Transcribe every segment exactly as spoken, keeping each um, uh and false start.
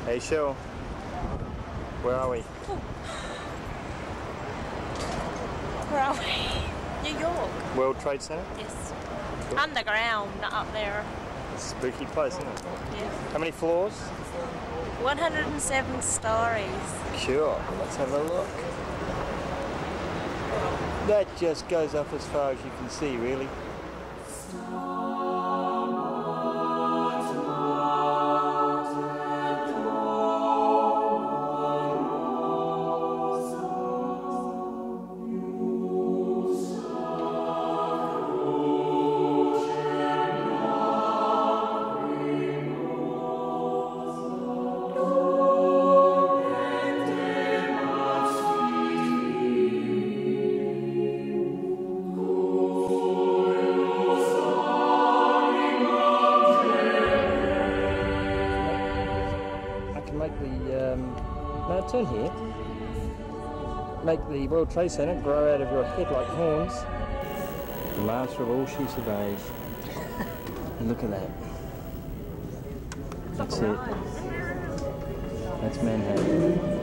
Hey, Shell. Where are we? Where are we? New York. World Trade Center? Yes. Cool. Underground, not up there. It's a spooky place, isn't it? Yeah. How many floors? one hundred and seven stories. Sure, let's have a look. That just goes up as far as you can see, really. Make the, um, no, turn here. Make the World Trade Center grow out of your head like horns. The master of all she surveys. Look at that. That's it. That's Manhattan.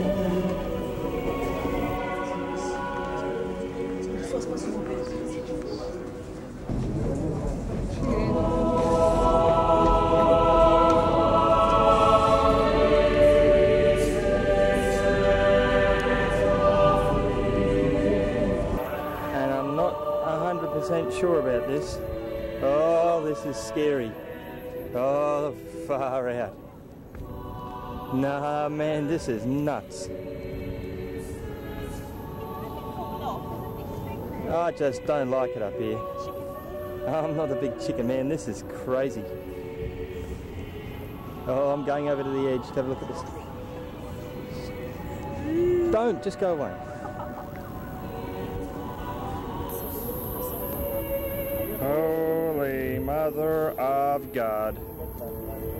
one hundred percent sure about this. Oh, this is scary. Oh, far out. Nah, man, this is nuts. I just don't like it up here. I'm not a big chicken, man. This is crazy. Oh, I'm going over to the edge to have a look at this. Don't, just go away. Holy Mother of God.